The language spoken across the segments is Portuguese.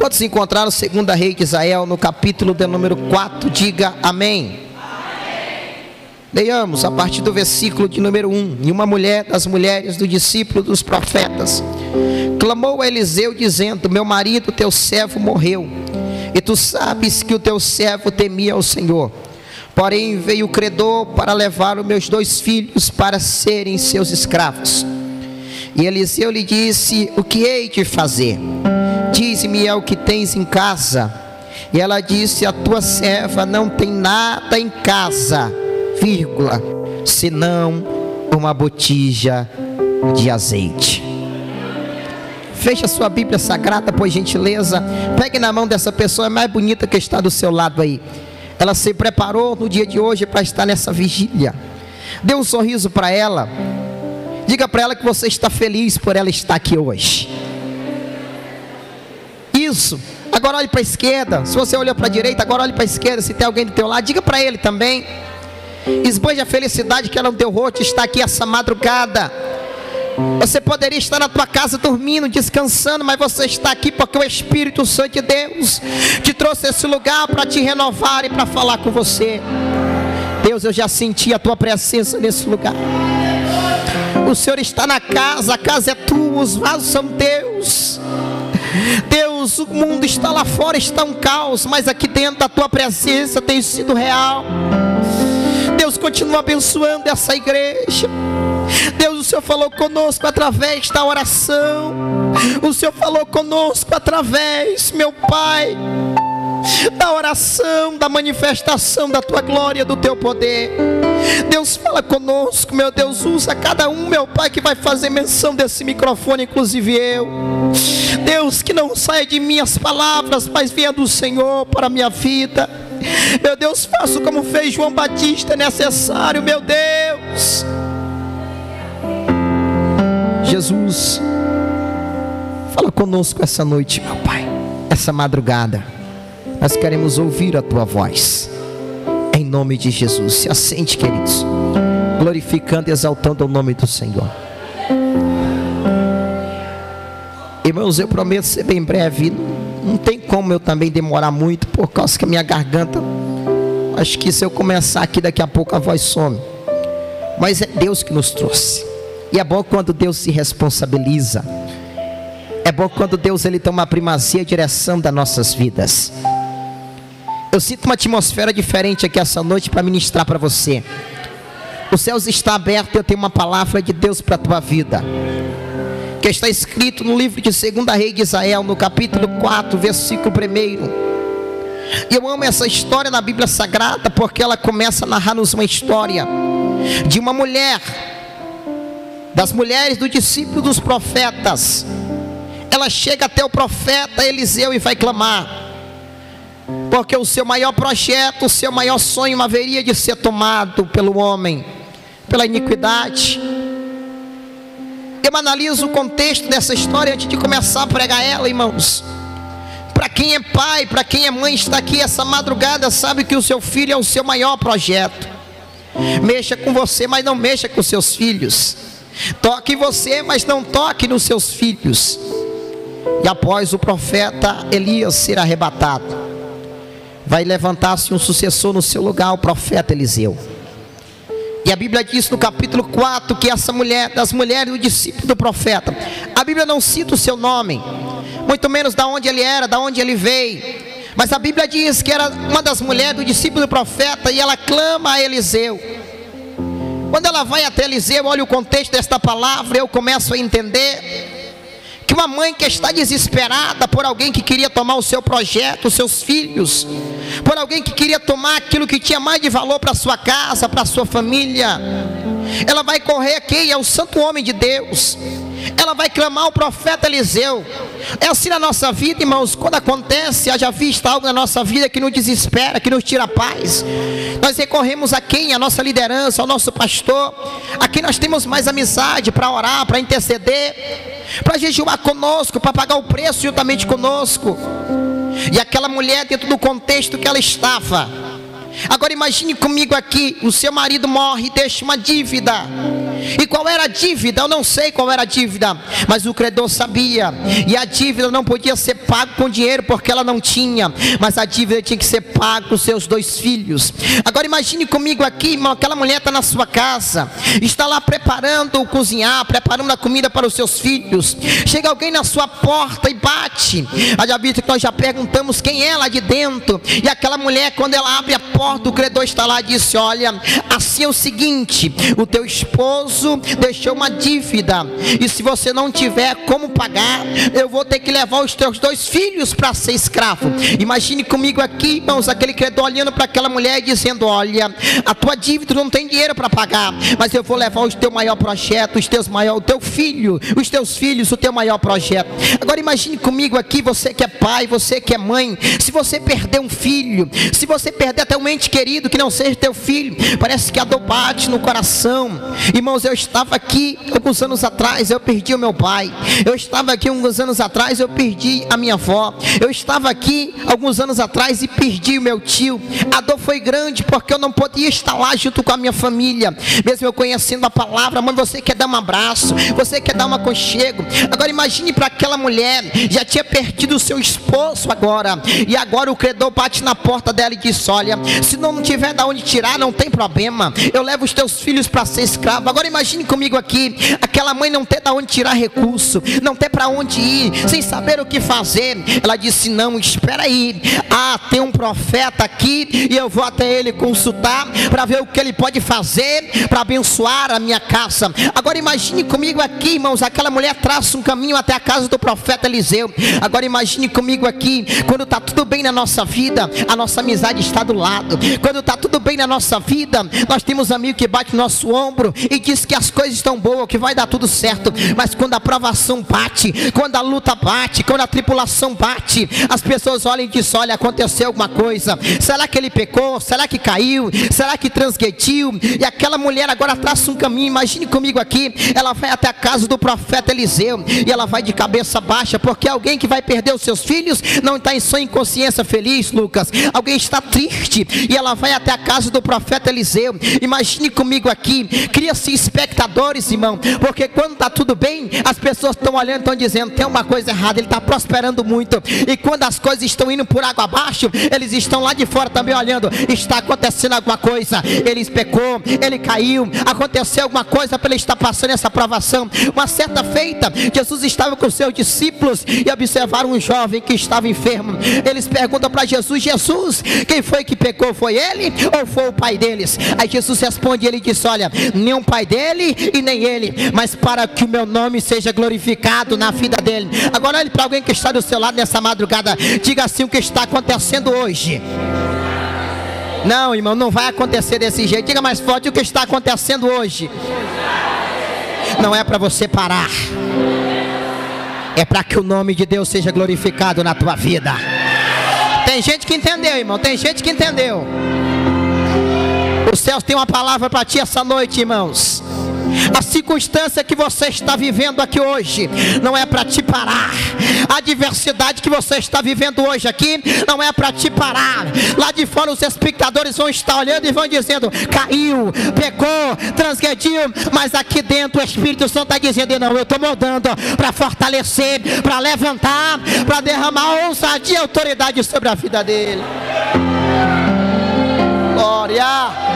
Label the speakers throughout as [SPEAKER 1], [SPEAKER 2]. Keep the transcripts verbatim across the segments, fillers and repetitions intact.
[SPEAKER 1] Quantos encontraram segunda Reis de Israel no capítulo de número quatro? Diga amém. Amém. Leiamos a partir do versículo de número um. E uma mulher das mulheres do discípulo dos profetas clamou a Eliseu dizendo: meu marido, teu servo, morreu, e tu sabes que o teu servo temia o Senhor. Porém veio o credor para levar os meus dois filhos para serem seus escravos. E Eliseu lhe disse: o que hei de fazer? Dize-me é o que tens em casa. E ela disse: a tua serva não tem nada em casa, vírgula, senão uma botija de azeite. Feche a sua Bíblia Sagrada, por gentileza. Pegue na mão dessa pessoa mais bonita que está do seu lado aí. Ela se preparou no dia de hoje para estar nessa vigília. Dê um sorriso para ela. Diga para ela que você está feliz por ela estar aqui hoje. Isso. Agora olhe para a esquerda. Se você olhou para a direita, agora olhe para a esquerda. Se tem alguém do teu lado, diga para ele também. Esbanje a felicidade que ela no teu rosto está aqui essa madrugada. Você poderia estar na tua casa dormindo, descansando, mas você está aqui porque o Espírito Santo de Deus te trouxe a esse lugar para te renovar e para falar com você. Deus, eu já senti a tua presença nesse lugar. O Senhor está na casa, a casa é tua, os vasos são teus. Deus, o mundo está lá fora, está um caos, mas aqui dentro a tua presença tem sido real. Deus, continua abençoando essa igreja. Deus, o Senhor falou conosco através da oração. O Senhor falou conosco através, meu Pai, da oração, da manifestação da tua glória, do teu poder. Deus, fala conosco, meu Deus, usa cada um, meu Pai, que vai fazer menção desse microfone, inclusive eu. Deus, que não saia de mim as palavras, mas venha do Senhor para a minha vida. Meu Deus, faço como fez João Batista, é necessário, meu Deus. Jesus, fala conosco essa noite, meu Pai, essa madrugada. Nós queremos ouvir a tua voz, em nome de Jesus. Se assente, queridos, glorificando e exaltando o nome do Senhor. Irmãos, eu prometo ser bem breve. Não tem como eu também demorar muito, por causa que a minha garganta, acho que se eu começar aqui daqui a pouco a voz some. Mas é Deus que nos trouxe. E é bom quando Deus se responsabiliza. É bom quando Deus ele toma a primazia e a direção das nossas vidas. Eu sinto uma atmosfera diferente aqui essa noite para ministrar para você. Os céus estão abertos e eu tenho uma palavra de Deus para a tua vida, que está escrito no livro de segunda Reis de Israel, no capítulo quatro, versículo primeiro. E eu amo essa história na Bíblia Sagrada, porque ela começa a narrar-nos uma história de uma mulher, das mulheres do discípulo dos profetas. Ela chega até o profeta Eliseu e vai clamar, porque o seu maior projeto, o seu maior sonho haveria de ser tomado pelo homem, pela iniquidade. Eu analiso o contexto dessa história antes de começar a pregar ela, irmãos. Para quem é pai, para quem é mãe, está aqui essa madrugada, sabe que o seu filho é o seu maior projeto. Mexa com você, mas não mexa com seus filhos. Toque em você, mas não toque nos seus filhos. E após o profeta Elias ser arrebatado, vai levantar-se um sucessor no seu lugar, o profeta Eliseu. E a Bíblia diz no capítulo quatro que essa mulher, das mulheres do discípulo do profeta, a Bíblia não cita o seu nome, muito menos de onde ele era, de onde ele veio, mas a Bíblia diz que era uma das mulheres do discípulo do profeta, e ela clama a Eliseu. Quando ela vai até Eliseu, olha o contexto desta palavra, eu começo a entender que uma mãe que está desesperada por alguém que queria tomar o seu projeto, os seus filhos, por alguém que queria tomar aquilo que tinha mais de valor para a sua casa, para a sua família, ela vai correr aqui ao santo homem de Deus, ela vai clamar ao profeta Eliseu. É assim na nossa vida, irmãos, quando acontece, haja vista algo na nossa vida que nos desespera, que nos tira a paz, nós recorremos a quem? A nossa liderança, ao nosso pastor, a quem nós temos mais amizade para orar, para interceder, para jejuar conosco, para pagar o preço juntamente conosco. E aquela mulher, dentro do contexto que ela estava, agora imagine comigo aqui, o seu marido morre e deixa uma dívida, E qual era a dívida? Eu não sei qual era a dívida, mas o credor sabia. E a dívida não podia ser paga com dinheiro, porque ela não tinha, mas a dívida tinha que ser paga com seus dois filhos. Agora imagine comigo aqui, irmão, aquela mulher está na sua casa, está lá preparando o cozinhar, preparando a comida para os seus filhos. Chega alguém na sua porta e bate. Já visto que nós já perguntamos quem é lá de dentro, e aquela mulher, quando ela abre a porta, o credor está lá e disse: olha, assim é o seguinte, o teu esposo deixou uma dívida, e se você não tiver como pagar, eu vou ter que levar os teus dois filhos para ser escravo. Imagine comigo aqui, irmãos, aquele credor olhando para aquela mulher e dizendo: olha, a tua dívida não tem dinheiro para pagar, mas eu vou levar o teu maior projeto, os teus maior, o teu filho, os teus filhos, o teu maior projeto. Agora imagine comigo aqui, você que é pai, você que é mãe, se você perder um filho, se você perder até um ente querido que não seja teu filho, parece que a dor bate no coração. Irmãos, eu estava aqui alguns anos atrás, eu perdi o meu pai. Eu estava aqui alguns anos atrás, eu perdi a minha avó. Eu estava aqui alguns anos atrás e perdi o meu tio. A dor foi grande porque eu não podia estar lá junto com a minha família, mesmo eu conhecendo a palavra. Mãe, você quer dar um abraço, você quer dar um aconchego. Agora imagine para aquela mulher, já tinha perdido o seu esposo agora, e agora o credor bate na porta dela e diz: olha, se não tiver de onde tirar, não tem problema, eu levo os teus filhos para ser escravo. Agora imagine comigo aqui, aquela mãe não ter de onde tirar recurso, não ter para onde ir, sem saber o que fazer. Ela disse: não, espera aí, ah, tem um profeta aqui, e eu vou até ele consultar, para ver o que ele pode fazer, para abençoar a minha casa. Agora imagine comigo aqui, irmãos, aquela mulher traça um caminho até a casa do profeta Eliseu. Agora imagine comigo aqui, quando está tudo bem na nossa vida, a nossa amizade está do lado. Quando está tudo bem na nossa vida, nós temos amigo que bate no nosso ombro e diz que as coisas estão boas, que vai dar tudo certo. Mas quando a provação bate, quando a luta bate, quando a tribulação bate, as pessoas olham e dizem: olha, aconteceu alguma coisa, será que ele pecou, será que caiu, será que transgrediu? E aquela mulher agora traça um caminho. Imagine comigo aqui, ela vai até a casa do profeta Eliseu, e ela vai de cabeça baixa, porque alguém que vai perder os seus filhos não está em sua inconsciência feliz, Lucas. Alguém está triste, e ela vai até a casa do profeta Eliseu. Imagine comigo aqui, cria-se espectadores, irmão, porque quando está tudo bem, as pessoas estão olhando, estão dizendo: tem uma coisa errada, ele está prosperando muito. E quando as coisas estão indo por água abaixo, eles estão lá de fora também olhando: está acontecendo alguma coisa, ele pecou, ele caiu, aconteceu alguma coisa para ele estar passando essa provação. Uma certa feita, Jesus estava com seus discípulos e observaram um jovem que estava enfermo. Eles perguntam para Jesus: Jesus, quem foi que pecou? Foi ele ou foi o pai deles? Aí Jesus responde, ele disse: olha, nem o pai dele e nem ele, mas para que o meu nome seja glorificado na vida dele. Agora olhe para alguém que está do seu lado nessa madrugada, diga assim: o que está acontecendo hoje? Não, irmão, não vai acontecer desse jeito. Diga mais forte: o que está acontecendo hoje não é para você parar, é para que o nome de Deus seja glorificado na tua vida. Tem gente que entendeu, irmão, tem gente que entendeu. Os céus têm uma palavra para ti essa noite, irmãos. A circunstância que você está vivendo aqui hoje não é para te parar. A adversidade que você está vivendo hoje aqui não é para te parar. Lá de fora os espectadores vão estar olhando e vão dizendo: caiu, pecou, transgrediu. Mas aqui dentro o Espírito Santo está dizendo: não, eu estou moldando para fortalecer, para levantar, para derramar ousadia e autoridade sobre a vida dele. Glória.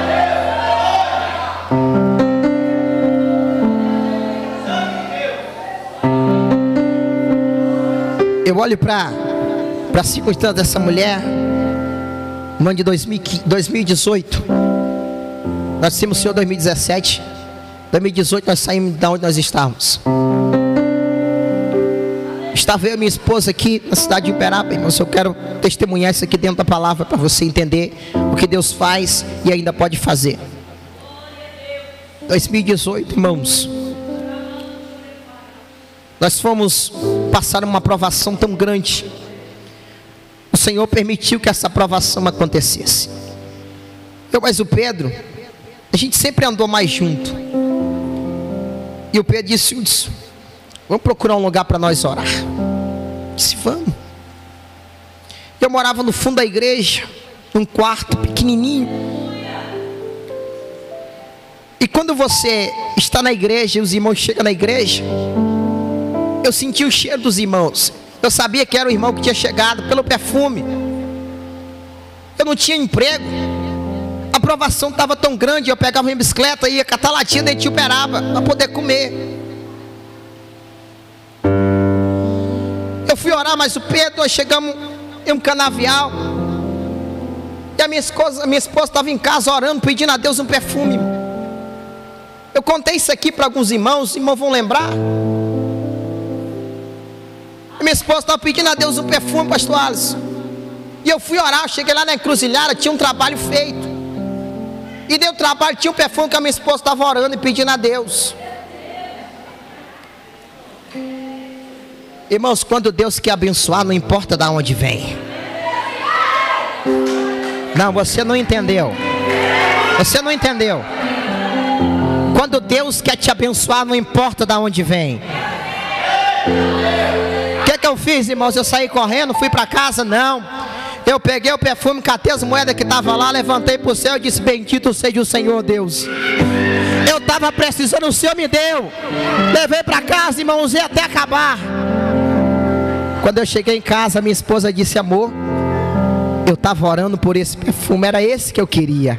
[SPEAKER 1] Eu olho para a circunstância dessa mulher no ano de dois mil e dezoito. Nós dissemos: Senhor, dois mil e dezessete, dois mil e dezoito nós saímos de onde nós estávamos. Estava eu e minha esposa aqui na cidade de Uberaba, irmãos. Eu quero testemunhar isso aqui dentro da palavra para você entender o que Deus faz e ainda pode fazer. dois mil e dezoito, irmãos, nós fomos passar uma provação tão grande. O Senhor permitiu que essa provação acontecesse. Eu mais o Pedro, a gente sempre andou mais junto. E o Pedro disse: Hudson, vamos procurar um lugar para nós orar. Eu disse: vamos. Eu morava no fundo da igreja, num quarto pequenininho. E quando você está na igreja e os irmãos chegam na igreja, eu senti o cheiro dos irmãos. Eu sabia que era o irmão que tinha chegado pelo perfume. Eu não tinha emprego, a aprovação estava tão grande. Eu pegava minha bicicleta e ia catar latinha dentro de Uberaba para poder comer. Eu fui orar, mas o Pedro, nós chegamos em um canavial, e a minha esposa a minha esposa estava em casa orando, pedindo a Deus um perfume. Eu contei isso aqui para alguns irmãos, os irmãos vão lembrar. A minha esposa estava pedindo a Deus um perfume, pastor Alisson. E eu fui orar, eu cheguei lá na encruzilhada, tinha um trabalho feito. E deu trabalho, tinha um perfume que a minha esposa estava orando e pedindo a Deus. Irmãos, quando Deus quer abençoar, não importa de onde vem. Não, você não entendeu. Você não entendeu. Quando Deus quer te abençoar, não importa de onde vem. O que, que eu fiz, irmãos? Eu saí correndo, fui para casa? Não. Eu peguei o perfume, catei as moedas que estavam lá, levantei para o céu e disse: bendito seja o Senhor Deus. Eu estava precisando, o Senhor me deu. Levei para casa, irmão, usei até acabar. Quando eu cheguei em casa, minha esposa disse: amor, eu estava orando por esse perfume, era esse que eu queria.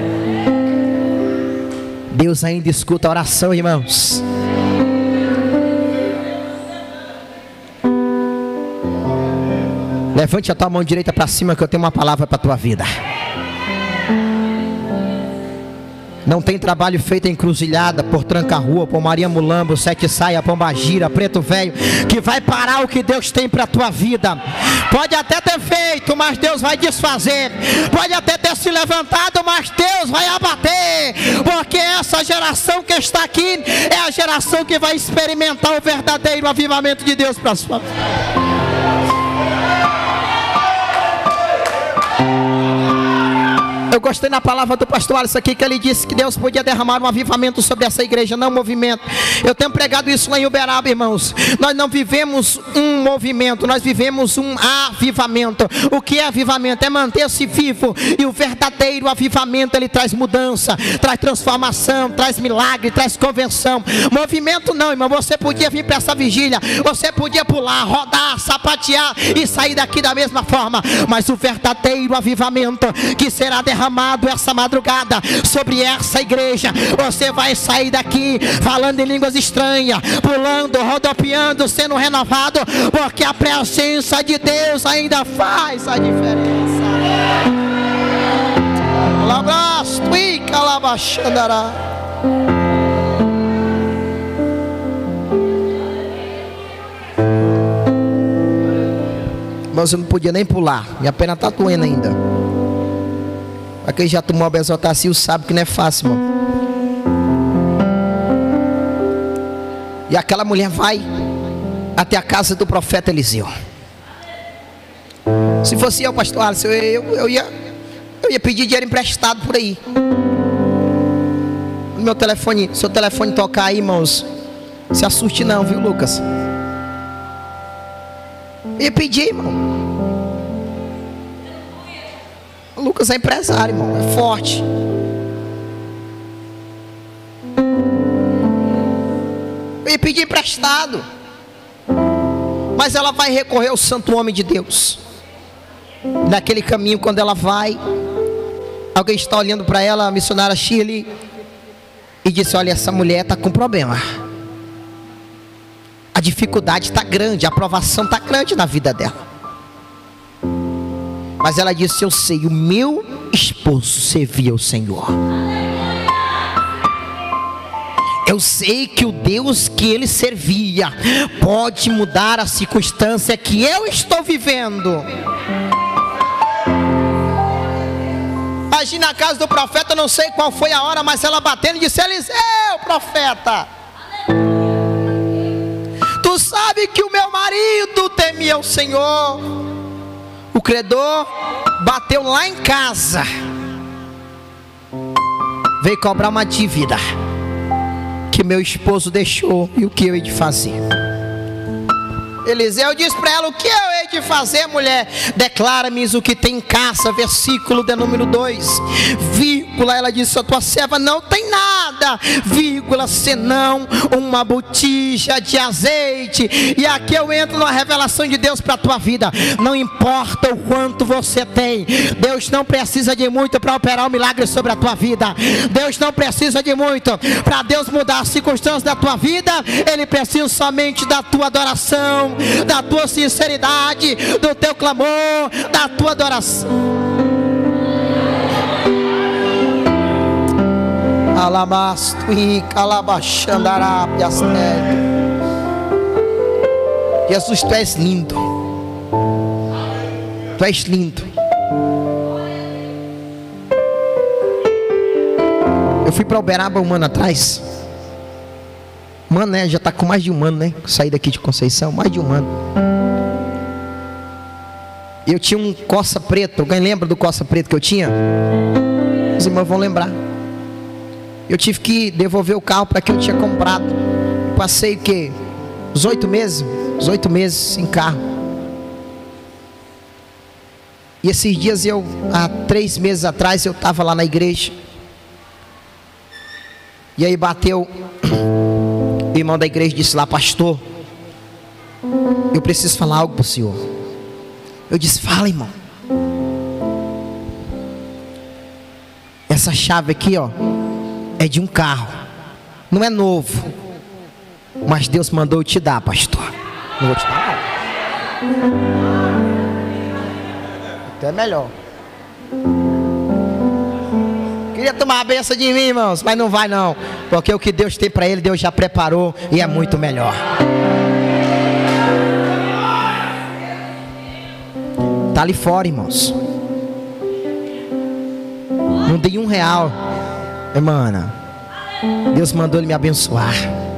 [SPEAKER 1] Deus ainda escuta a oração, irmãos. Levante a tua mão direita para cima, que eu tenho uma palavra para a tua vida. Não tem trabalho feito em Encruzilhada, por Tranca-Rua, por Maria Mulambo, Sete Saia, Pombagira, Preto Velho, que vai parar o que Deus tem para a tua vida. Pode até ter feito, mas Deus vai desfazer. Pode até ter se levantado, mas Deus vai abater. Porque essa geração que está aqui é a geração que vai experimentar o verdadeiro avivamento de Deus para a sua vida. Eu gostei na palavra do pastor Alisson aqui, que ele disse que Deus podia derramar um avivamento sobre essa igreja, não um movimento. Eu tenho pregado isso lá em Uberaba, irmãos. Nós não vivemos um movimento, nós vivemos um avivamento. O que é avivamento? É manter-se vivo. E o verdadeiro avivamento, ele traz mudança, traz transformação, traz milagre, traz convenção. Movimento não, irmão. Você podia vir para essa vigília, você podia pular, rodar, sapatear e sair daqui da mesma forma. Mas o verdadeiro avivamento que será derramado essa madrugada sobre essa igreja, você vai sair daqui falando em línguas estranhas, pulando, rodopiando, sendo renovado, porque a presença de Deus ainda faz a diferença. Mas eu não podia nem pular, minha perna está doendo ainda. Para quem já tomou a Bezotacil sabe que não é fácil, irmão. E aquela mulher vai até a casa do profeta Eliseu. Se fosse eu, pastor Alisson, eu, eu, eu, ia, eu ia pedir dinheiro emprestado por aí. Meu telefone, seu telefone tocar aí, irmãos, se assuste não, viu, Lucas? Eu ia pedir, irmão. Lucas é empresário, irmão, é forte. Eu ia pedir emprestado. Mas ela vai recorrer ao santo homem de Deus. Naquele caminho, quando ela vai, alguém está olhando para ela, a missionária Shirley, e disse: olha, essa mulher está com problema. A dificuldade está grande, a provação está grande na vida dela. Mas ela disse: eu sei, o meu esposo servia ao Senhor. Eu sei que o Deus que ele servia pode mudar a circunstância que eu estou vivendo. Imagina a casa do profeta, não sei qual foi a hora, mas ela batendo e disse: Eliseu, profeta, tu sabe que o meu marido temia o Senhor. O credor bateu lá em casa, veio cobrar uma dívida que meu esposo deixou, e o que eu hei de fazer? Eliseu disse para ela: o que eu hei de fazer, mulher? Declara-me o que tem em casa. Versículo de número dois, vírgula, ela disse: a tua serva não tem nada. nada, vírgula, senão uma botija de azeite. E aqui eu entro numa revelação de Deus para a tua vida. Não importa o quanto você tem, Deus não precisa de muito para operar um milagre sobre a tua vida. Deus não precisa de muito para Deus mudar as circunstâncias da tua vida. Ele precisa somente da tua adoração, da tua sinceridade, do teu clamor, da tua adoração. Alamasto e calabachandarapias. Jesus, tu és lindo. Tu és lindo. Eu fui para Uberaba um ano atrás. Mano, né? Já está com mais de um ano, né? Saí daqui de Conceição, mais de um ano. Eu tinha um Corsa preto. Alguém lembra do Corsa preto que eu tinha? Os irmãos vão lembrar. Eu tive que devolver o carro para quem eu tinha comprado. Passei o quê? Os oito meses? Os oito meses sem carro. E esses dias eu, há três meses atrás, eu estava lá na igreja. E aí bateu o irmão da igreja, disse lá: pastor, eu preciso falar algo para o senhor. Eu disse: fala, irmão. Essa chave aqui, ó, é de um carro. Não é novo, mas Deus mandou eu te dar, pastor. Não vou te dar, não. Até melhor. Queria tomar a benção de mim, irmãos, mas não vai não, porque o que Deus tem para ele, Deus já preparou e é muito melhor. Tá ali fora, irmãos. Não dei um real, irmã. Deus mandou ele me abençoar.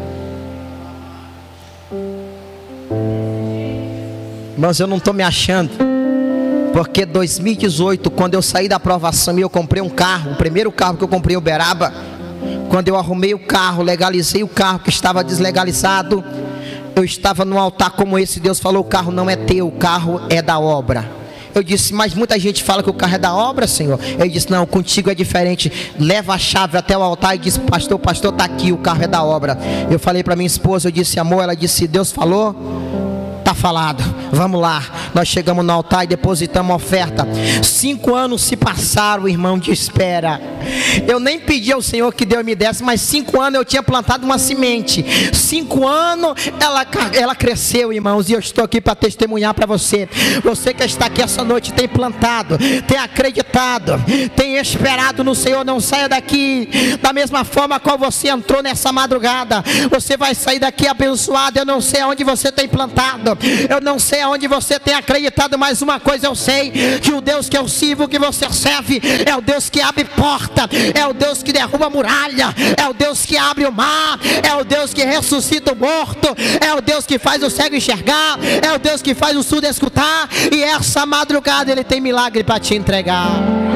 [SPEAKER 1] Irmãos, eu não estou me achando, porque dois mil e dezoito, quando eu saí da aprovação e eu comprei um carro, o primeiro carro que eu comprei em Uberaba, quando eu arrumei o carro, legalizei o carro que estava deslegalizado, eu estava num altar como esse. Deus falou: o carro não é teu, o carro é da obra. Eu disse: mas muita gente fala que o carro é da obra, Senhor. Ele disse: não, contigo é diferente. Leva a chave até o altar e diz: pastor, pastor, está aqui, o carro é da obra. Eu falei para minha esposa, eu disse: amor, ela disse: Deus falou, está falado, vamos lá. Nós chegamos no altar e depositamos a oferta. Cinco anos se passaram, irmão, de espera. Eu nem pedi ao Senhor que Deus me desse, mas cinco anos eu tinha plantado uma semente. Cinco anos ela, ela cresceu, irmãos, e eu estou aqui para testemunhar para você. Você que está aqui essa noite tem plantado, tem acreditado, tem esperado no Senhor. Não saia daqui da mesma forma qual você entrou nessa madrugada. Você vai sair daqui abençoado. Eu não sei aonde você tem plantado, eu não sei aonde você tem acreditado, mas uma coisa eu sei: que o Deus que eu sirvo, que você serve, é o Deus que abre porta, é o Deus que derruba muralha, é o Deus que abre o mar, é o Deus que ressuscita o morto, é o Deus que faz o cego enxergar, é o Deus que faz o surdo escutar. E essa madrugada Ele tem milagre para te entregar.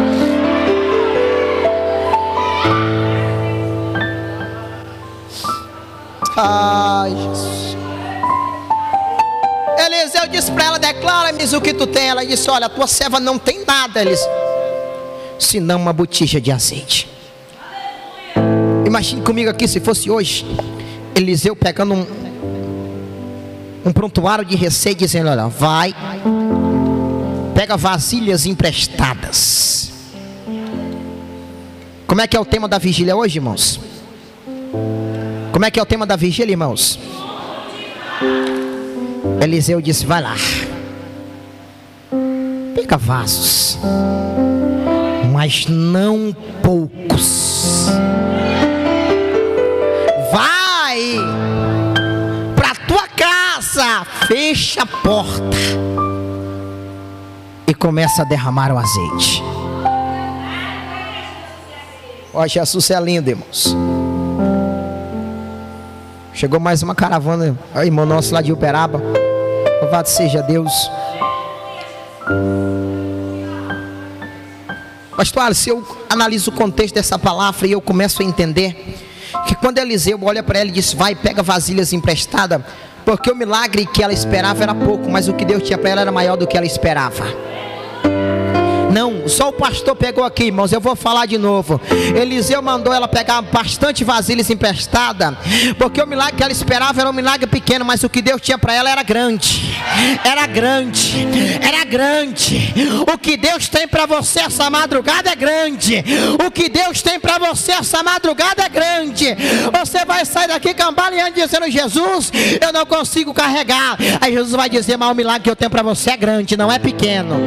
[SPEAKER 1] Ai, Jesus. Eliseu disse para ela: declara-me o que tu tem. Ela disse: olha, a tua serva não tem nada, Eliseu, senão uma botija de azeite. Imagine comigo aqui, se fosse hoje, Eliseu pegando um, um prontuário de receita, dizendo: olha, vai, pega vasilhas emprestadas. Como é que é o tema da vigília hoje, irmãos? Como é que é o tema da vigília, irmãos? Eliseu disse: vai lá, pega vasos, mas não poucos. Vai para tua casa, fecha a porta e começa a derramar o azeite. Ó, Jesus é lindo, irmãos. Chegou mais uma caravana, o irmão nosso lá de Uberaba. Louvado seja Deus. Pastor, se eu analiso o contexto dessa palavra e eu começo a entender que quando Eliseu olha para ela e diz: vai, pega vasilhas emprestadas, porque o milagre que ela esperava era pouco, mas o que Deus tinha para ela era maior do que ela esperava. Não, só o pastor pegou aqui, irmãos. Eu vou falar de novo. Eliseu mandou ela pegar bastante vasilhas emprestadas, porque o milagre que ela esperava era um milagre pequeno, mas o que Deus tinha para ela era grande. Era grande, era grande. O que Deus tem para você essa madrugada é grande. O que Deus tem para você essa madrugada é grande. Você vai sair daqui cambaleando dizendo: Jesus, eu não consigo carregar. Aí Jesus vai dizer: mas o milagre que eu tenho para você é grande, não é pequeno.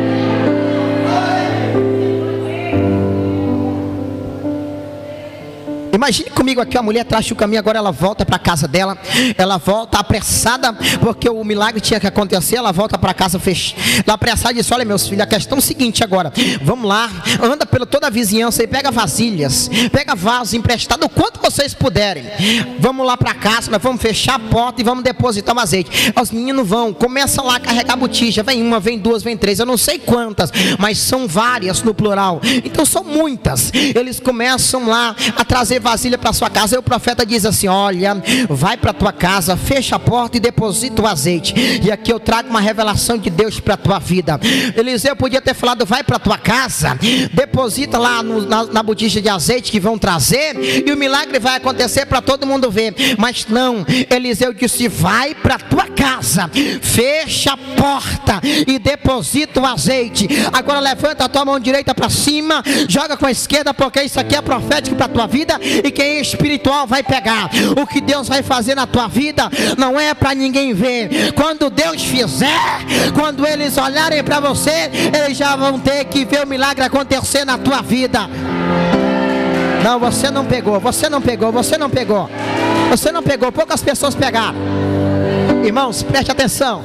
[SPEAKER 1] Imagine comigo aqui, a mulher traz o caminho, agora ela volta para a casa dela. Ela volta apressada, porque o milagre tinha que acontecer. Ela volta para casa fechada, apressada, e diz: olha, meus filhos, a questão é o seguinte agora. Vamos lá, anda pela toda a vizinhança e pega vasilhas, pega vasos emprestados, o quanto vocês puderem. Vamos lá para casa, nós vamos fechar a porta e vamos depositar o azeite. Os meninos vão, começam lá a carregar botija. Vem uma, vem duas, vem três, eu não sei quantas, mas são várias no plural. Então são muitas. Eles começam lá a trazer vasilha para sua casa. E o profeta diz assim: olha, vai para tua casa, fecha a porta e deposita o azeite. E aqui eu trago uma revelação de Deus para a tua vida. Eliseu podia ter falado: vai para tua casa, deposita lá no, na, na botija de azeite que vão trazer, e o milagre vai acontecer para todo mundo ver. Mas não, Eliseu disse: vai para tua casa, fecha a porta e deposita o azeite. Agora levanta a tua mão direita para cima, joga com a esquerda, porque isso aqui é profético para a tua vida. E quem é espiritual vai pegar. O que Deus vai fazer na tua vida não é para ninguém ver. Quando Deus fizer, quando eles olharem para você, eles já vão ter que ver o milagre acontecer na tua vida. Não, você não pegou, você não pegou, você não pegou. Você não pegou, poucas pessoas pegaram. Irmãos, preste atenção.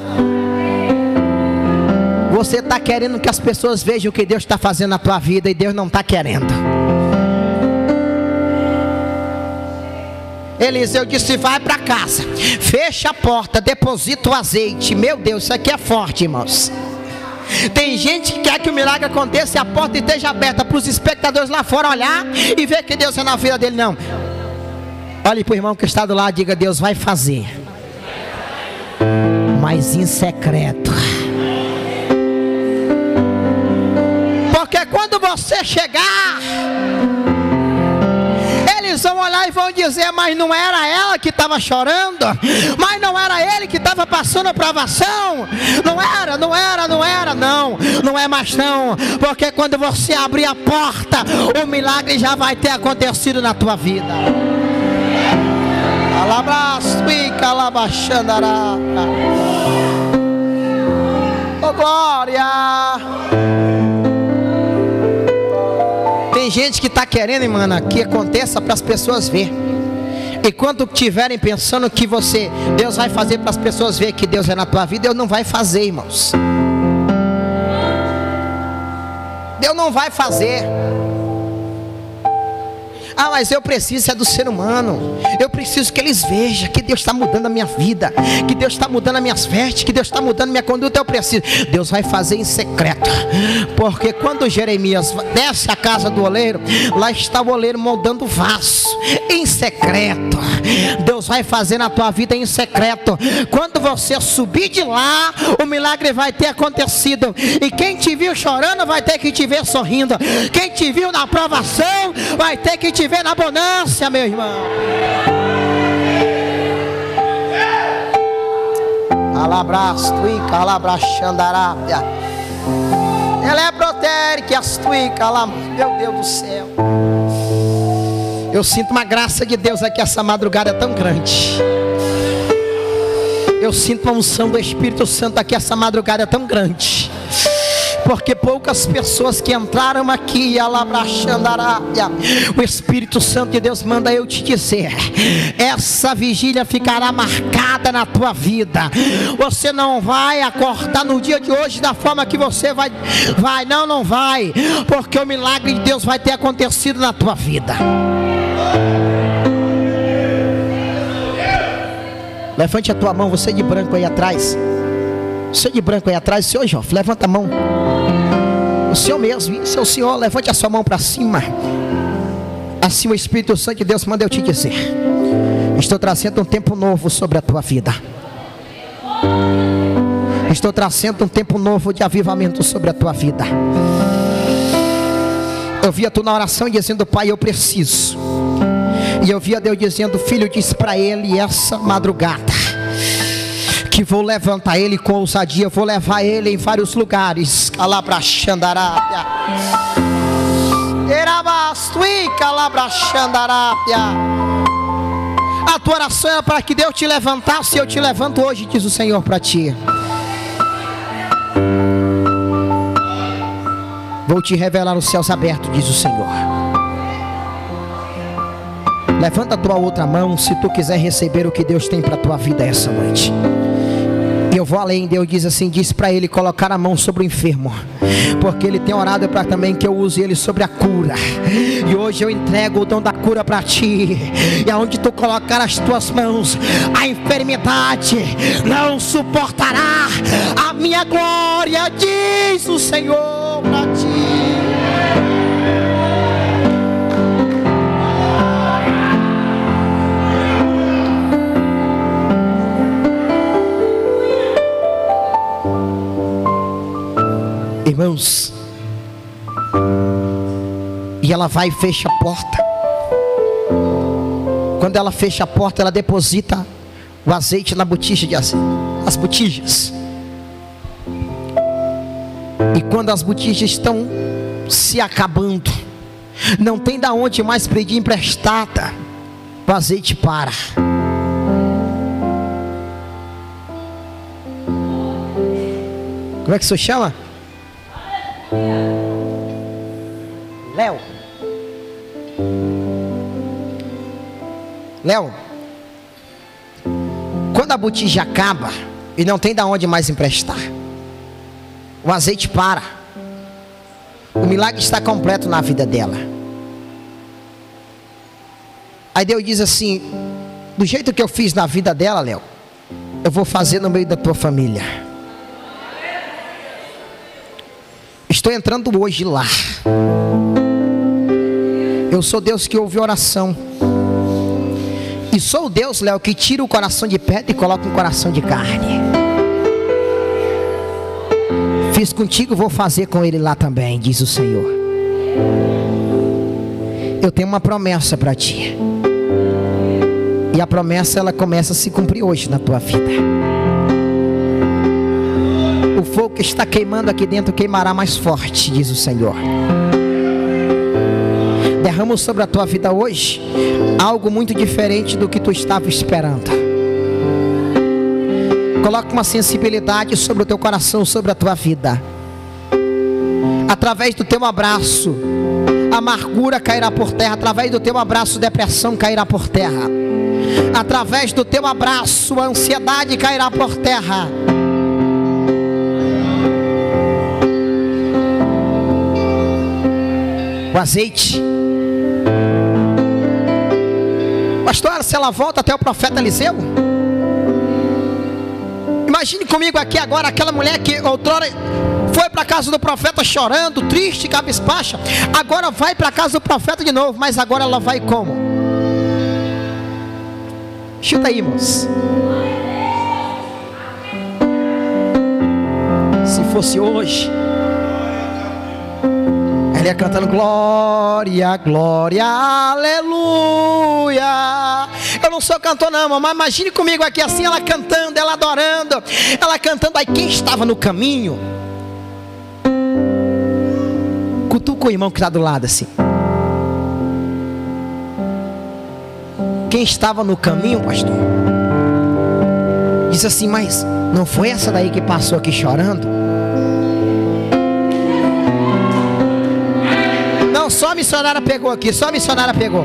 [SPEAKER 1] Você está querendo que as pessoas vejam o que Deus está fazendo na tua vida, e Deus não está querendo. Eliseu disse: vai para casa, fecha a porta, deposita o azeite. Meu Deus, isso aqui é forte, irmãos. Tem gente que quer que o milagre aconteça e a porta esteja aberta para os espectadores lá fora olhar e ver que Deus é na vida dele. Não. Olhe para o irmão que está do lado e diga: Deus vai fazer, mas em secreto. Porque quando você chegar, eles vão olhar e vão dizer: mas não era ela que estava chorando, mas não era ele que estava passando provação. Não era, não era, não era, não, não é mais não. Porque quando você abrir a porta, o milagre já vai ter acontecido na tua vida. Oh glória. Tem gente que está querendo, irmã, que aconteça para as pessoas verem. E quando estiverem pensando que você, Deus vai fazer para as pessoas verem que Deus é na tua vida, Deus não vai fazer, irmãos. Deus não vai fazer. Ah, mas eu preciso é do ser humano. Eu preciso que eles vejam que Deus está mudando a minha vida, que Deus está mudando as minhas vestes, que Deus está mudando a minha conduta. Eu preciso. Deus vai fazer em secreto. Porque quando Jeremias desce à casa do oleiro, lá está o oleiro moldando vaso em secreto. Deus vai fazer na tua vida em secreto. Quando você subir de lá, o milagre vai ter acontecido. E quem te viu chorando vai ter que te ver sorrindo. Quem te viu na provação vai ter que te ver na abundância, meu irmão. Alabras, tuica, alabrachandarápia. Ela é protérica, as tuica, meu Deus do céu. Eu sinto uma graça de Deus aqui, essa madrugada é tão grande. Eu sinto uma unção do Espírito Santo aqui, essa madrugada é tão grande. Porque poucas pessoas que entraram aqui, o Espírito Santo de Deus manda eu te dizer: essa vigília ficará marcada na tua vida. Você não vai acordar no dia de hoje da forma que você vai, vai, não, não vai, porque o milagre de Deus vai ter acontecido na tua vida. Levante a tua mão, você de branco aí atrás. Você de branco aí atrás, senhor Joff, levanta a mão. O senhor mesmo, seu senhor, levante a sua mão para cima. Assim o Espírito Santo de Deus manda eu te dizer: estou trazendo um tempo novo sobre a tua vida. Estou trazendo um tempo novo de avivamento sobre a tua vida. Eu via tu na oração dizendo: Pai, eu preciso. E eu via Deus dizendo: Filho, diz para ele essa madrugada que vou levantar ele com ousadia, vou levar ele em vários lugares. Calabrachandarápia, Erabastui, Calabrachandarápia. A tua oração é para que Deus te levantasse. Eu te levanto hoje, diz o Senhor para ti. Vou te revelar os céus abertos, diz o Senhor. Levanta a tua outra mão se tu quiser receber o que Deus tem para a tua vida essa noite. E eu vou além. Deus diz assim: diz para ele colocar a mão sobre o enfermo, porque ele tem orado para também que eu use ele sobre a cura. E hoje eu entrego o dom da cura para ti. E aonde tu colocar as tuas mãos, a enfermidade não suportará a minha glória, diz o Senhor para ti. Irmãos, e ela vai e fecha a porta. Quando ela fecha a porta, ela deposita o azeite na botija de azeite, as botijas. E quando as botijas estão se acabando, não tem da onde mais pedir emprestada, o azeite para. Como é que o senhor chama? Léo. Léo, quando a botija acaba e não tem da onde mais emprestar, o azeite para. O milagre está completo na vida dela. Aí Deus diz assim: do jeito que eu fiz na vida dela, Léo, eu vou fazer no meio da tua família. Estou entrando hoje lá. Eu sou Deus que ouve oração. E sou o Deus, Léo, que tira o coração de pedra e coloca um coração de carne. Fiz contigo, vou fazer com ele lá também, diz o Senhor. Eu tenho uma promessa para ti. E a promessa, ela começa a se cumprir hoje na tua vida. O fogo que está queimando aqui dentro queimará mais forte, diz o Senhor. Derrama sobre a tua vida hoje algo muito diferente do que tu estava esperando. Coloca uma sensibilidade sobre o teu coração, sobre a tua vida. Através do teu abraço, a amargura cairá por terra. Através do teu abraço, a depressão cairá por terra. Através do teu abraço, a ansiedade cairá por terra. O azeite. Pastor, se ela volta até o profeta Eliseu, imagine comigo aqui agora aquela mulher que outrora foi para a casa do profeta chorando, triste, cabisbaixa. Agora vai para a casa do profeta de novo. Mas agora ela vai como? Chuta aí, moço. Se fosse hoje, ela ia cantando glória, glória, aleluia. Eu não sou cantor não, mas imagine comigo aqui assim, ela cantando, ela adorando, ela cantando. Aí quem estava no caminho, cutuca o irmão que está do lado assim. Quem estava no caminho, pastor, diz assim: mas não foi essa daí que passou aqui chorando? Só a missionária pegou aqui, só a missionária pegou.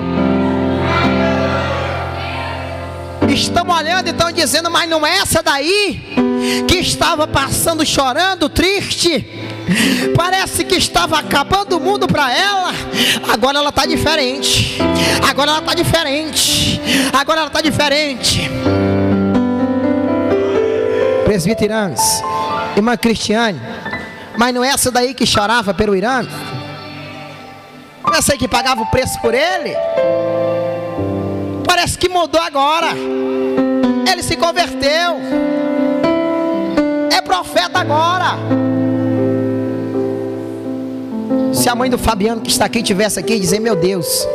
[SPEAKER 1] Estão olhando e estão dizendo: mas não é essa daí que estava passando chorando, triste? Parece que estava acabando o mundo para ela. Agora ela está diferente. Agora ela está diferente. Agora ela está diferente. Presbiteranos, irmã Cristiane, mas não é essa daí que chorava pelo Irã? Eu sei que pagava o preço por ele. Parece que mudou agora. Ele se converteu. É profeta agora. Se a mãe do Fabiano que está aqui estivesse aqui, dizer: meu Deus,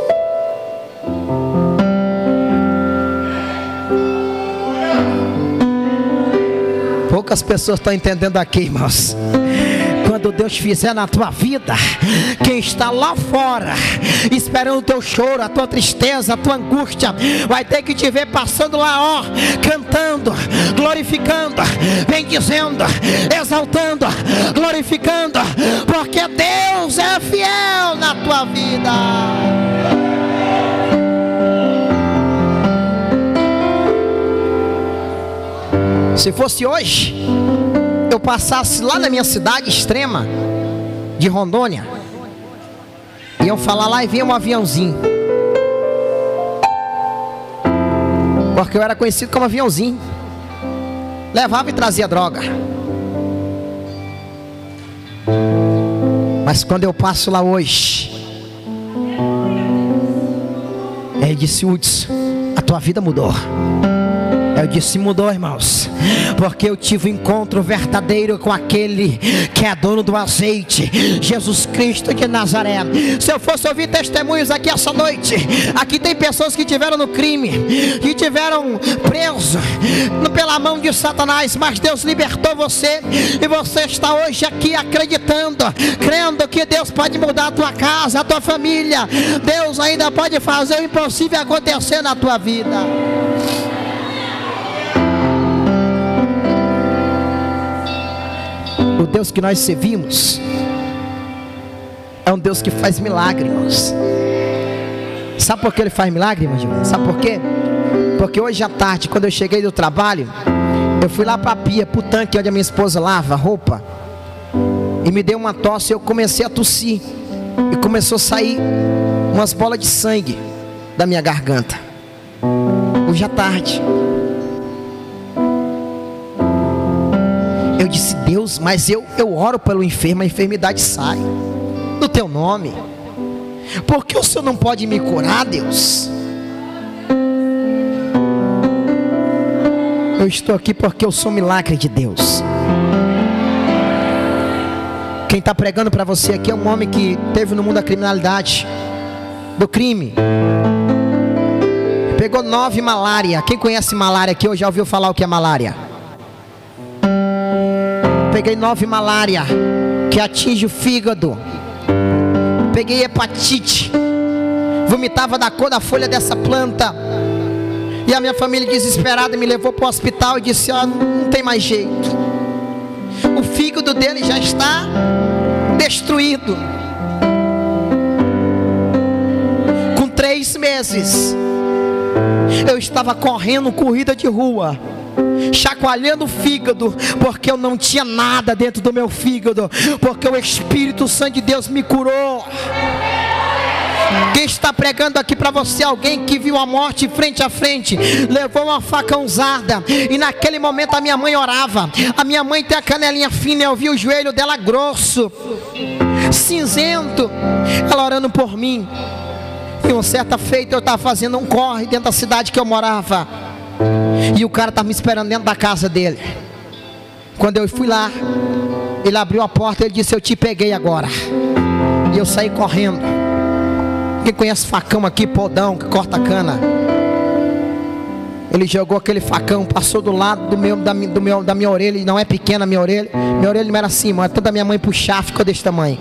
[SPEAKER 1] poucas pessoas estão entendendo aqui, irmãos. Quando Deus fizer na tua vida, quem está lá fora esperando o teu choro, a tua tristeza, a tua angústia, vai ter que te ver passando lá, ó, cantando, glorificando, bendizendo, exaltando, glorificando, porque Deus é fiel na tua vida. Se fosse hoje, eu passasse lá na minha cidade extrema de Rondônia, iam falar lá e vinha um aviãozinho, porque eu era conhecido como aviãozinho, levava e trazia droga. Mas quando eu passo lá hoje, ele disse: Hudson, a tua vida mudou. Eu disse: mudou, irmãos, porque eu tive um encontro verdadeiro com aquele que é dono do azeite, Jesus Cristo de Nazaré. Se eu fosse ouvir testemunhos aqui essa noite, aqui tem pessoas que tiveram no crime, que tiveram presos pela mão de Satanás, mas Deus libertou você, e você está hoje aqui acreditando, crendo que Deus pode mudar a tua casa, a tua família. Deus ainda pode fazer o impossível acontecer na tua vida. O Deus que nós servimos é um Deus que faz milagre, irmãos. Sabe por que Ele faz milagre, irmão? Sabe por quê? Porque hoje à tarde, quando eu cheguei do trabalho, eu fui lá para a pia, para o tanque onde a minha esposa lava roupa, e me deu uma tosse, e eu comecei a tossir, e começou a sair umas bolas de sangue da minha garganta. Hoje à tarde eu disse: Deus, mas eu, eu oro pelo enfermo, a enfermidade sai no teu nome. Por que o Senhor não pode me curar, Deus? Eu estou aqui porque eu sou milagre de Deus. Quem está pregando para você aqui é um homem que teve no mundo da criminalidade, do crime. Pegou nove malária. Quem conhece malária aqui ou já ouviu falar o que é malária? Peguei nove malária, que atinge o fígado. Peguei hepatite, vomitava da cor da folha dessa planta. E a minha família desesperada me levou para o hospital e disse: ó, não tem mais jeito, o fígado dele já está destruído. Com três meses eu estava correndo corrida de rua, chacoalhando o fígado, porque eu não tinha nada dentro do meu fígado, porque o Espírito Santo de Deus me curou. Quem está pregando aqui para você? Alguém que viu a morte frente a frente, levou uma faca usada, e naquele momento a minha mãe orava. A minha mãe tem a canelinha fina, eu vi o joelho dela grosso, cinzento, ela orando por mim. E uma certa feita eu estava fazendo um corre dentro da cidade que eu morava, e o cara estava me esperando dentro da casa dele. Quando eu fui lá, ele abriu a porta, ele disse: eu te peguei agora. E eu saí correndo. Quem conhece facão aqui, podão, que corta cana? Ele jogou aquele facão, passou do lado do meu, da, do meu, da minha orelha. E não é pequena a minha orelha, minha orelha não era assim, mas toda a minha mãe puxar, ficou desse tamanho.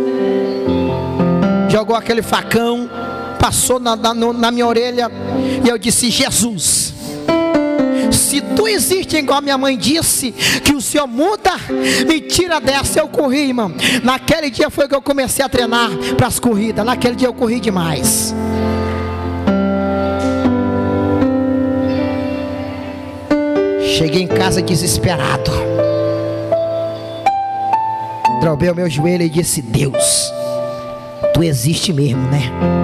[SPEAKER 1] Jogou aquele facão, passou na, na, na minha orelha, e eu disse: Jesus, se tu existe igual a minha mãe disse, que o Senhor muda, me tira dessa. Eu corri, irmão. Naquele dia foi que eu comecei a treinar para as corridas. Naquele dia eu corri demais. Cheguei em casa desesperado, dobrei o meu joelho e disse: Deus, tu existe mesmo, né?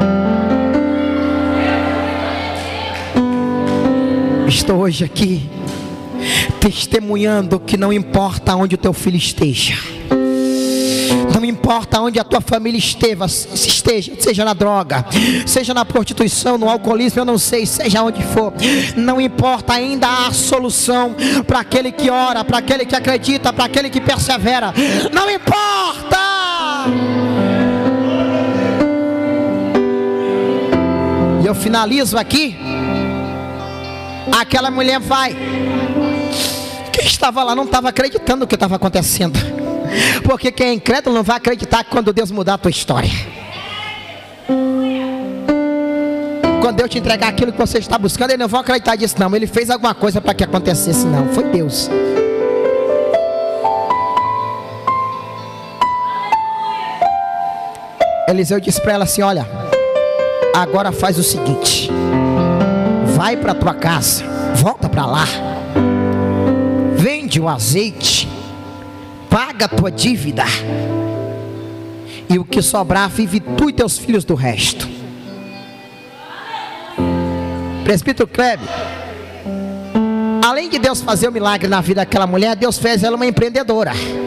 [SPEAKER 1] Estou hoje aqui testemunhando que não importa onde o teu filho esteja, Não importa onde a tua família esteja, esteja, seja na droga, seja na prostituição, no alcoolismo, eu não sei, seja onde for. Não importa, ainda há solução para aquele que ora, para aquele que acredita, para aquele que persevera. Não importa. E eu finalizo aqui. Aquela mulher vai. Quem estava lá não estava acreditando no que estava acontecendo. Porque quem é incrédulo não vai acreditar quando Deus mudar a tua história. Quando Deus te entregar aquilo que você está buscando, ele não vai acreditar disso não. Ele fez alguma coisa para que acontecesse, não. Foi Deus. Eliseu disse para ela assim: olha, agora faz o seguinte, vai para tua casa, volta para lá, vende o azeite, paga a tua dívida, e o que sobrar, vive tu e teus filhos do resto. Presbítero Kleber, além de Deus fazer o milagre na vida daquela mulher, Deus fez ela uma empreendedora.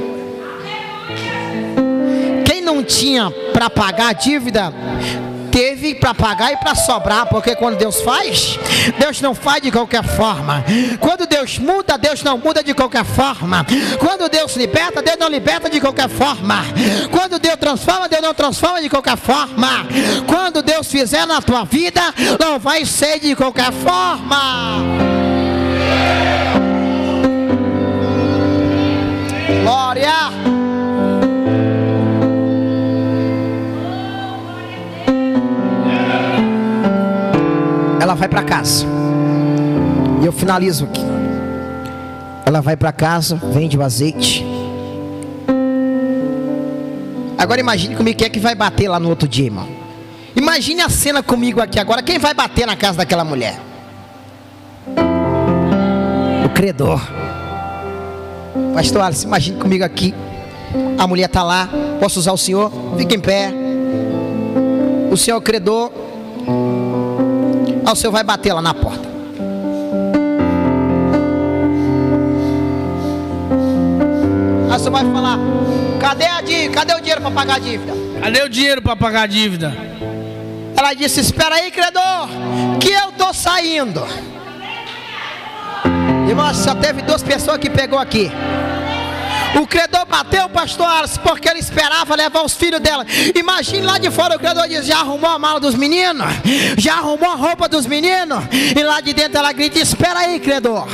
[SPEAKER 1] Quem não tinha para pagar a dívida, teve para pagar e para sobrar, porque quando Deus faz, Deus não faz de qualquer forma. Quando Deus muda, Deus não muda de qualquer forma. Quando Deus liberta, Deus não liberta de qualquer forma. Quando Deus transforma, Deus não transforma de qualquer forma. Quando Deus fizer na tua vida, não vai ser de qualquer forma. Glória. Ela vai para casa. E eu finalizo aqui. Ela vai para casa, vende o azeite. Agora imagine comigo quem é que vai bater lá no outro dia, irmão. Imagine a cena comigo aqui agora. Quem vai bater na casa daquela mulher? O credor. Pastor Alice, imagine comigo aqui. A mulher está lá. Posso usar o senhor? Fica em pé. O senhor é o credor. Aí o senhor vai bater lá na porta. Aí o senhor vai falar: cadê a dívida? Cadê o dinheiro para pagar a dívida?
[SPEAKER 2] Cadê o dinheiro para pagar a dívida?
[SPEAKER 1] Ela disse: espera aí, credor, que eu tô saindo. Irmão, só teve duas pessoas que pegou aqui. O credor bateu o pastor Alice porque ele esperava levar os filhos dela. Imagine lá de fora, o credor diz: já arrumou a mala dos meninos? Já arrumou a roupa dos meninos? E lá de dentro ela grita: espera aí, credor.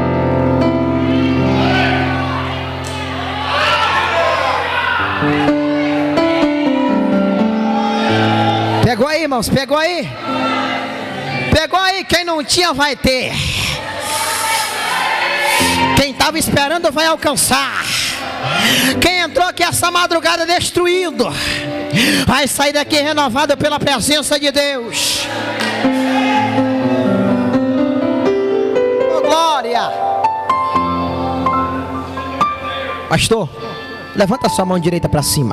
[SPEAKER 1] Pegou aí, irmãos? Pegou aí? Pegou aí? Quem não tinha vai ter. Quem estava esperando vai alcançar. Quem entrou aqui essa madrugada destruído vai sair daqui renovado pela presença de Deus. Oh, glória. Pastor, levanta sua mão direita para cima.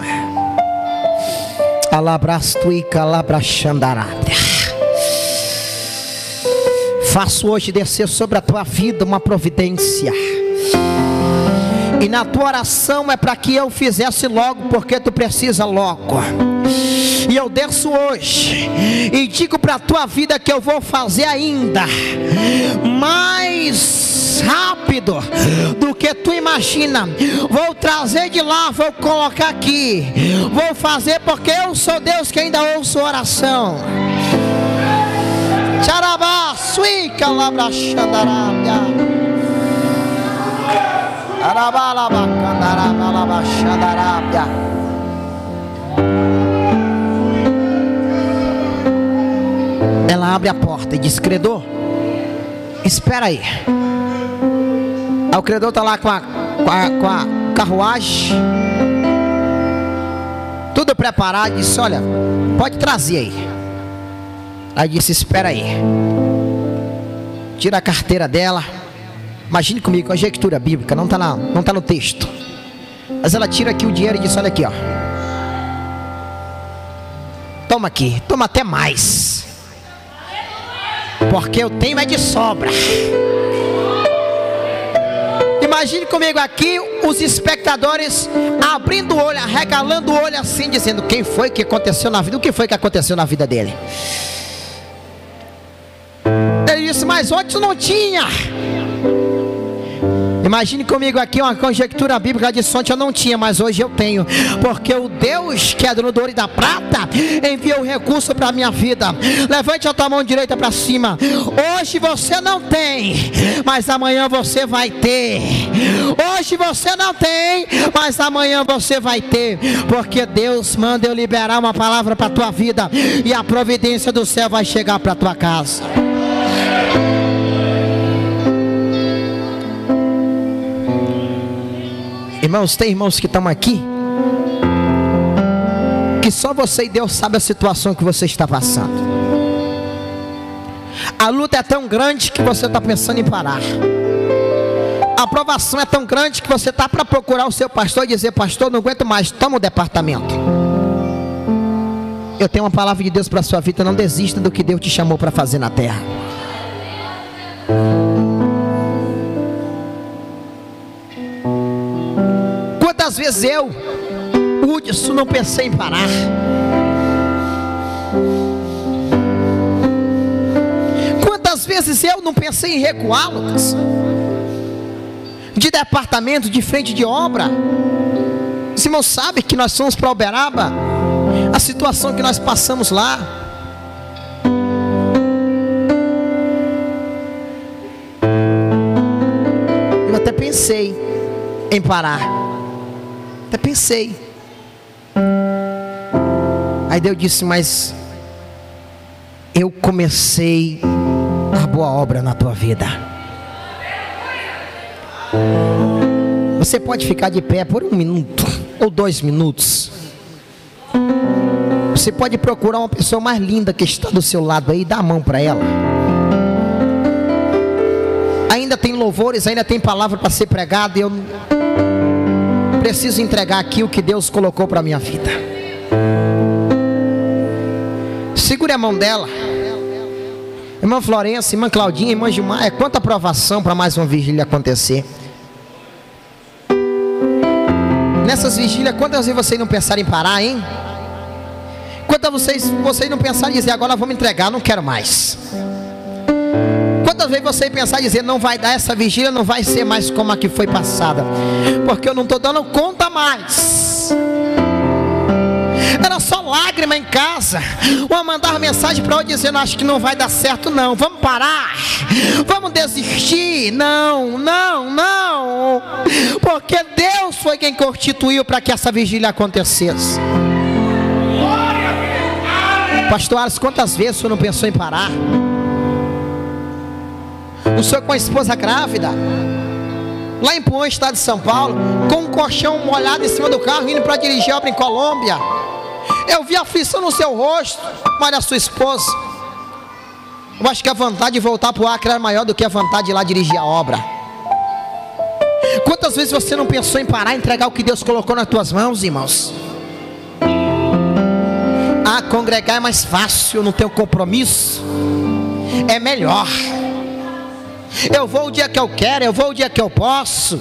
[SPEAKER 1] Alabrastuica, alabrachandarábia. Faço hoje descer sobre a tua vida uma providência. E na tua oração é para que eu fizesse logo, porque tu precisa logo. E eu desço hoje e digo para a tua vida que eu vou fazer ainda mais rápido do que tu imagina. Vou trazer de lá, vou colocar aqui. Vou fazer porque eu sou Deus que ainda ouço oração. Tcharabá, suica, labra, xandarábia. Ela abre a porta e diz: credor, espera aí. Aí o credor está lá com a, com, a, com a carruagem, tudo preparado, e disse: olha, pode trazer aí. Aí disse: espera aí. Tira a carteira dela. Imagine comigo, conjectura bíblica, não está não tá no texto. Mas ela tira aqui o dinheiro e diz: olha aqui, ó. Toma aqui, toma até mais. Porque eu tenho é de sobra. Imagine comigo aqui os espectadores abrindo o olho, arregalando o olho assim, dizendo: quem foi que aconteceu na vida? O que foi que aconteceu na vida dele? Ele disse: mas ontem não tinha. Imagine comigo aqui uma conjectura bíblica de ontem eu não tinha, mas hoje eu tenho, porque o Deus que é dono do ouro e da prata envia o recurso para a minha vida. Levante a tua mão direita para cima. Hoje você não tem, mas amanhã você vai ter. Hoje você não tem, mas amanhã você vai ter, porque Deus manda eu liberar uma palavra para a tua vida, e a providência do céu vai chegar para a tua casa. Irmãos, tem irmãos que estão aqui, que só você e Deus sabe a situação que você está passando. A luta é tão grande que você está pensando em parar. A provação é tão grande que você está para procurar o seu pastor e dizer: pastor, não aguento mais, toma o departamento. Eu tenho uma palavra de Deus para a sua vida: não desista do que Deus te chamou para fazer na terra. Quantas vezes eu, Hudson, não pensei em parar? Quantas vezes eu não pensei em recuar, Lucas? De departamento, de frente de obra. Os irmãos sabem que nós fomos para Uberaba, a situação que nós passamos lá. Eu até pensei em parar. Até pensei. Aí Deus disse: mas eu comecei a boa obra na tua vida. Você pode ficar de pé por um minuto ou dois minutos. Você pode procurar uma pessoa mais linda que está do seu lado aí e dar a mão para ela. Ainda tem louvores, ainda tem palavra para ser pregada. E eu preciso entregar aqui o que Deus colocou para a minha vida. Segure a mão dela. Irmã Florença, irmã Claudinha, irmã Gilmar. Quanta aprovação para mais uma vigília acontecer. Nessas vigílias, quantas vezes vocês não pensaram em parar, hein? Quantas vocês, vocês não pensaram em dizer: agora vamos entregar, não quero mais? Quantas vezes você pensar em dizer: não vai dar, essa vigília não vai ser mais como a que foi passada, porque eu não estou dando conta mais. Era só lágrima em casa. Uma mandar mensagem para outra dizendo: acho que não vai dar certo não, vamos parar, vamos desistir. Não, não, não, porque Deus foi quem constituiu para que essa vigília acontecesse. Pastor Alisson, quantas vezes o senhor não pensou em parar? O senhor com a esposa grávida, lá em Puã, estado de São Paulo, com um colchão molhado em cima do carro, indo para dirigir obra em Colômbia. Eu vi a aflição no seu rosto, mas a sua esposa. Eu acho que a vontade de voltar para o Acre era maior do que a vontade de ir lá dirigir a obra. Quantas vezes você não pensou em parar e entregar o que Deus colocou nas tuas mãos, irmãos? Ah, congregar é mais fácil, não tenho compromisso, é melhor. Eu vou o dia que eu quero, eu vou o dia que eu posso.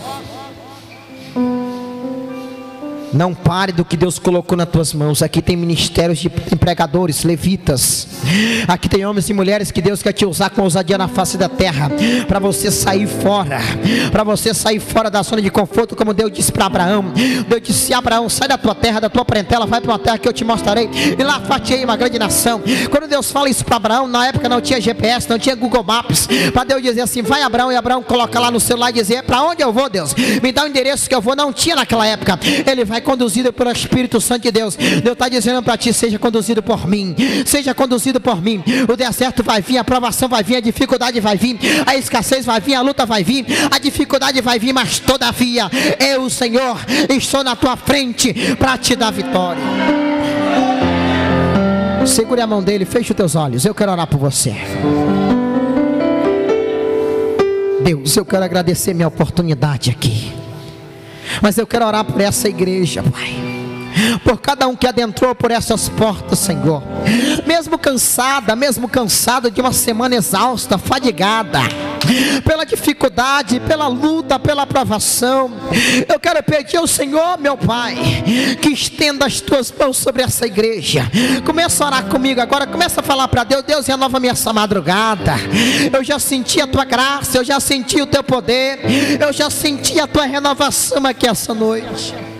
[SPEAKER 1] Não pare do que Deus colocou nas tuas mãos. Aqui tem ministérios de empregadores, levitas. Aqui tem homens e mulheres que Deus quer te usar com ousadia na face da terra, para você sair fora, para você sair fora da zona de conforto, como Deus disse para Abraão. Deus disse a Abraão: sai da tua terra, da tua parentela, vai para uma terra que eu te mostrarei, e lá fatiei uma grande nação. Quando Deus fala isso para Abraão, na época não tinha G P S, não tinha Google Maps, para Deus dizer assim: vai Abraão, e Abraão coloca lá no celular e dizer: para onde eu vou, Deus? Me dá o endereço que eu vou. Não tinha naquela época. Ele vai conduzido pelo Espírito Santo de Deus. Deus está dizendo para ti: seja conduzido por mim, seja conduzido por mim. O deserto vai vir, a provação vai vir, a dificuldade vai vir, a escassez vai vir, a luta vai vir, a dificuldade vai vir, mas todavia eu, o Senhor, estou na tua frente para te dar vitória. Segure a mão dele, feche os teus olhos. Eu quero orar por você. Deus, eu quero agradecer minha oportunidade aqui, mas eu quero orar por essa igreja, Pai, por cada um que adentrou por essas portas, Senhor, mesmo cansada, mesmo cansado de uma semana exausta, fadigada. pela dificuldade, pela luta, pela provação. Eu quero pedir ao Senhor, meu Pai, que estenda as tuas mãos sobre essa igreja. Começa a orar comigo agora, começa a falar para Deus: Deus, renova-me essa madrugada. Eu já senti a tua graça, eu já senti o teu poder, eu já senti a tua renovação aqui essa noite.